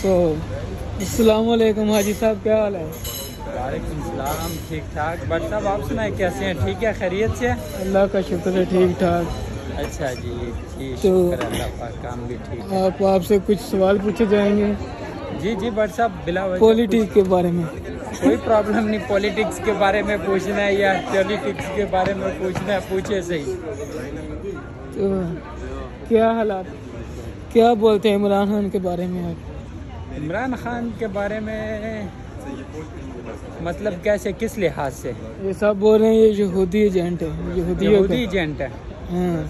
तो अस्सलाम वालेकुम हाजी साहब, क्या हाल है? वालेकुम सलाम, ठीक ठाक। बट साहब आप सुनाए कैसे हैं? ठीक है, खैरियत से? अल्लाह का शुक्र है, ठीक ठाक। अच्छा जी, ठीक, तो शुक्र अल्लाह पाक, काम भी ठीक है। आपसे कुछ सवाल पूछे जाएंगे जी जी बट साहब, बिला वजह पॉलिटिक्स के बारे में। कोई प्रॉब्लम नहीं। पॉलिटिक्स के बारे में पूछना है या पॉलिटिक्स के बारे में पूछना है, पूछे सही। तो क्या हालात, क्या बोलते हैं इमरान खान के बारे में आप? इमरान खान के बारे में मतलब कैसे, किस लिहाज से? ये सब बोल रहे हैं ये यहूदी एजेंट है, यहूदी एजेंट है। हाँ,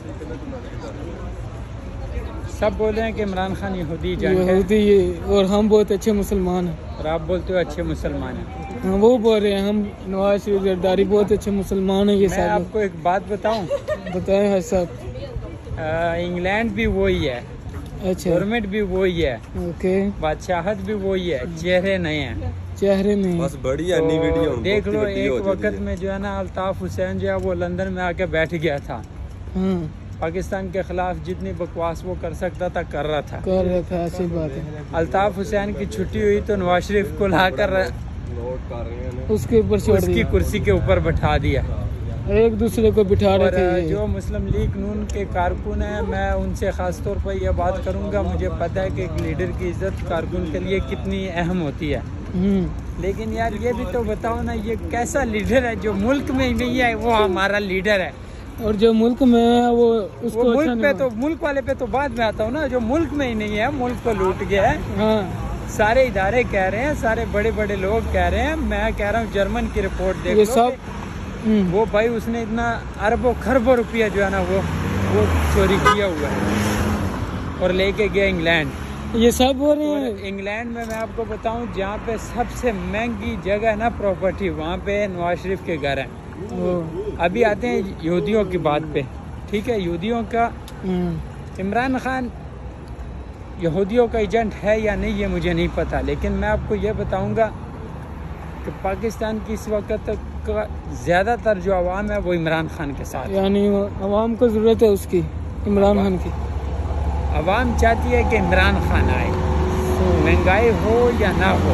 सब बोल रहे हैं कि इमरान खान यहूदी एजेंट है यहूदी, और हम बहुत अच्छे मुसलमान हैं। और आप बोलते हो अच्छे मुसलमान हैं। हाँ, वो बोल रहे हैं हम नवाज शरीफ जरदारी बहुत अच्छे मुसलमान हैं। ये मैं सब आपको एक बात बताऊं, बताएं है सब। इंग्लैंड भी वही है, अच्छा, गवर्नमेंट भी वही है, ओके, बादशाहत भी वही है, चेहरे नए हैं। चेहरे में बस बढ़िया तो वीडियो देख लो, एक वक्त में जो है ना अल्ताफ हुसैन जो है वो लंदन में आके बैठ गया था। हाँ, पाकिस्तान के खिलाफ जितनी बकवास वो कर सकता था कर रहा था। कर रहा था, ऐसी बात है। अल्ताफ हुसैन की छुट्टी हुई तो नवाज शरीफ को लाकर नोट कर रहे हैं उसके ऊपर छोड़ उसकी दिया, कुर्सी के ऊपर बैठा दिया। एक दूसरे को बिठा रहे और थे ये। जो मुस्लिम लीग नून के कारकुन हैं, मैं उनसे ख़ास तौर पर यह बात करूंगा, मुझे पता है कि एक लीडर की इज्जत कारकुन के लिए कितनी अहम होती है। लेकिन यार ये भी तो बताओ ना, ये कैसा लीडर है जो मुल्क में ही नहीं है वो हमारा लीडर है। और जो मुल्क में है वो उसको वो अच्छा मुल्क पे तो, मुल्क वाले पे तो बाद में आता हूँ ना, जो मुल्क में ही नहीं है, मुल्क तो लूट गया है। हाँ, सारे इदारे कह रहे हैं, सारे बड़े बड़े लोग कह रहे हैं। मैं कह रहा हूँ जर्मन की रिपोर्ट देख ये लो सब वो भाई उसने इतना अरबों खरबों रुपया जो है ना वो चोरी किया हुआ है और लेके गया इंग्लैंड। ये सब हो रहे हैं। इंग्लैंड में मैं आपको बताऊं, जहाँ पे सबसे महंगी जगह है ना प्रॉपर्टी, वहाँ पे नवाज शरीफ के घर हैं। अभी आते हैं यहूदियों की बात पे, ठीक है? यहूदियों का, इमरान खान यहूदियों का एजेंट है या नहीं ये मुझे नहीं पता, लेकिन मैं आपको ये बताऊंगा कि पाकिस्तान की इस वक्त तक का ज़्यादातर जो आवाम है वो इमरान खान के साथ, यानी आवाम को ज़रूरत है उसकी, इमरान खान की। आवाम चाहती है कि इमरान खान आए, महंगाई हो या ना हो।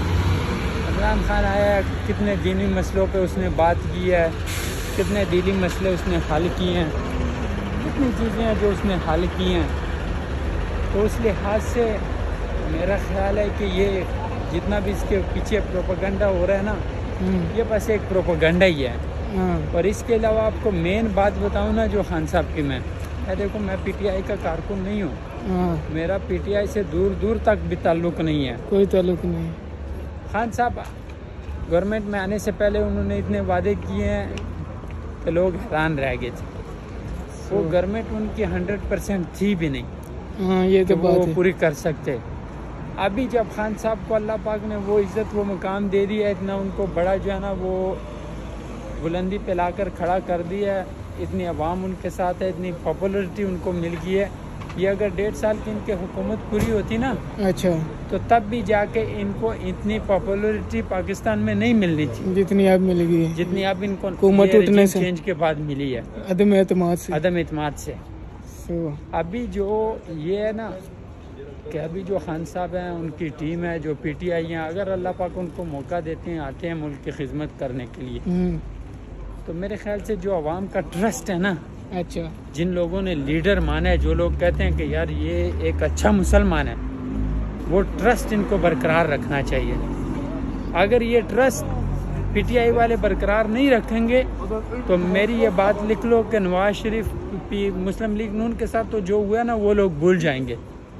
इमरान खान आया, कितने दीनी मसलों पे उसने बात की है, कितने दीनी मसले उसने हल किए हैं, कितनी चीज़ें हैं जो उसने हल की हैं। तो उस लिहाज से मेरा ख्याल है कि ये जितना भी इसके पीछे प्रोपेगेंडा हो रहा है ना, ये बस एक प्रोपेगेंडा ही है। और इसके अलावा आपको मेन बात बताऊं ना, जो खान साहब की, मैं देखो, मैं पीटीआई का कारकुन नहीं हूँ, मेरा पीटीआई से दूर दूर तक भी ताल्लुक नहीं है, कोई ताल्लुक नहीं। खान साहब गवर्नमेंट में आने से पहले उन्होंने इतने वादे किए हैं कि लोग हैरान रह गए थे। वो गवर्नमेंट उनकी 100% थी भी नहीं। हाँ, ये तो बात वो है। पूरी कर सकते। अभी जब खान साहब को अल्लाह पाक ने वो इज़्ज़त, वो मुकाम दे दिया, इतना उनको बड़ा जो है ना वो बुलंदी पे लाकर खड़ा कर दिया है, इतनी आवाम उनके साथ है, इतनी पॉपुलरिटी उनको मिल गई है। ये अगर 1.5 साल की इनकी हुकूमत पूरी होती ना, अच्छा, तो तब भी जाके इनको इतनी पॉपुलरिटी पाकिस्तान में नहीं मिलनी थी जितनी अब मिल गई है, जितनी अब इनको हुकूमत उठने से, चेंज के बाद मिली है, अदम एतमाद से। अदम इत्मीनान से। अभी जो ये है ना कि अभी जो खान साहब हैं, उनकी टीम है, जो पीटीआई हैं, अगर अल्लाह पाक उनको मौका देते हैं, आते हैं मुल्क की खिदमत करने के लिए, तो मेरे ख्याल से जो आवाम का ट्रस्ट है ना, अच्छा, जिन लोगों ने लीडर माना है, जो लोग कहते हैं कि यार ये एक अच्छा मुसलमान है, वो ट्रस्ट इनको बरकरार रखना चाहिए। अगर ये ट्रस्ट पीटीआई वाले बरकरार नहीं रखेंगे तो मेरी ये बात लिख लो कि नवाज शरीफ मुस्लिम लीग नून के साथ तो जो हुआ ना वो लोग भूल जाएंगे,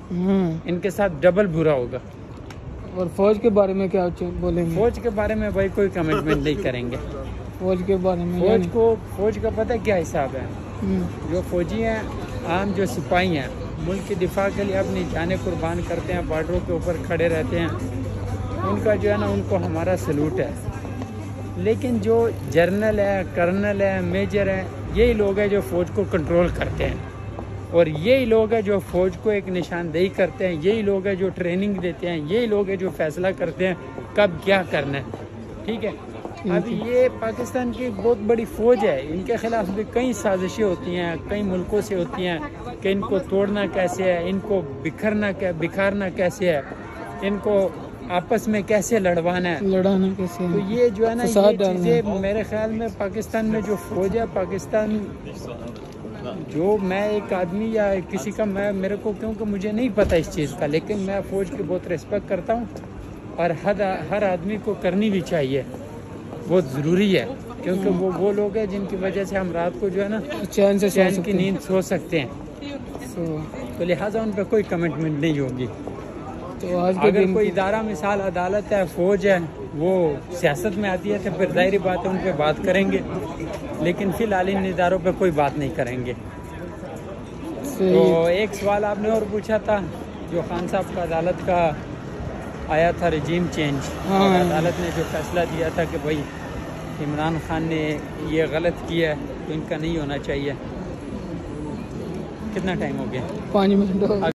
इनके साथ डबल बुरा होगा। और फौज के बारे में क्या बोलेंगे? फौज के बारे में भाई कोई कमिटमेंट नहीं करेंगे। फौज के बारे में, फौज का पता क्या हिसाब है? जो फौजी हैं, आम जो सिपाही हैं, मुल्क के दिफा के लिए अपनी जानें कुर्बान करते हैं, बॉर्डरों के ऊपर खड़े रहते हैं, उनका जो है ना उनको हमारा सलूट है। लेकिन जो जर्नल है, कर्नल है, मेजर है, यही लोग हैं जो फ़ौज को कंट्रोल करते हैं, और यही लोग हैं जो फ़ौज को एक निशानदेही करते हैं, यही लोग हैं जो ट्रेनिंग देते हैं, यही लोग हैं जो फैसला करते हैं कब क्या करना है। ठीक है, अभी ये पाकिस्तान की बहुत बड़ी फ़ौज है, इनके ख़िलाफ़ भी कई साजिशें होती हैं, कई मुल्कों से होती हैं कि इनको तोड़ना कैसे है, इनको बिखारना कैसे है। इनको आपस में कैसे लड़वाना है, लड़ाना कैसे है। तो ये जो है ना फसाद ये डालना चीज़ें मेरे ख्याल में पाकिस्तान में जो फौज है पाकिस्तान, जो मैं एक आदमी या किसी का मैं मेरे को क्योंकि मुझे नहीं पता इस चीज़ का, लेकिन मैं फ़ौज की बहुत रिस्पेक्ट करता हूँ और हर आदमी को करनी भी चाहिए, बहुत ज़रूरी है, क्योंकि वो लोग हैं जिनकी वजह से हम रात को जो है ना चैन से चैन की नींद सो सकते हैं। तो तो लिहाजा उन पर कोई कमिटमेंट नहीं होगी। तो आज के अगर दिन कोई इदारा मिसाल अदालत है, फौज है, वो सियासत में आती है तो फिर ज़ाहिर बात है उन पर बात करेंगे, लेकिन फ़िलहाल इन इदारों पे कोई बात नहीं करेंगे। तो एक सवाल आपने और पूछा था, जो खान साहब का अदालत का आया था रिजीम चेंज, और अदालत ने जो फैसला दिया था कि भाई इमरान खान ने ये गलत किया है तो इनका नहीं होना चाहिए। कितना टाइम हो गया? 5 मिनट।